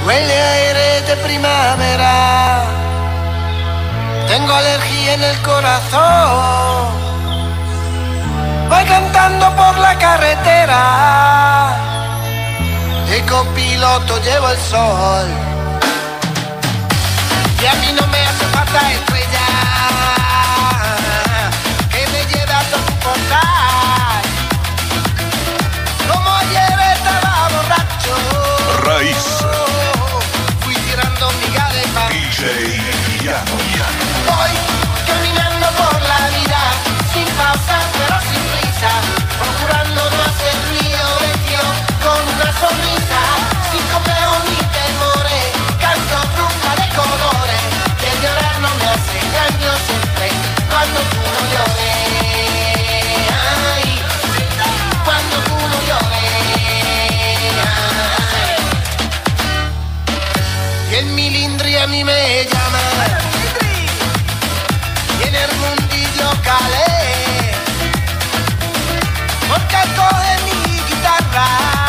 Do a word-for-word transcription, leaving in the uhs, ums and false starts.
Huele a aire de primavera, tengo alergia en el corazón. Voy cantando por la carretera, de copiloto llevo el sol. Y a mí no me hace falta estrella que me lleve hasta tu portal. Como ayer estaba borracho, Raíz, fui tirando miga de pan. D J Llano. Voy caminando por la vida, sin pausa pero sin prisa, procurando no hacer ruido, vestido con una sonrisa, sin complejo ni temores, canto trufa de colores, que llorar no me hace daño siempre, cuando tú no llores, ay, cuando tú no llores, ay. Y el milindri a mí me llama, y en el mundillo calé, porque coge mi guitarra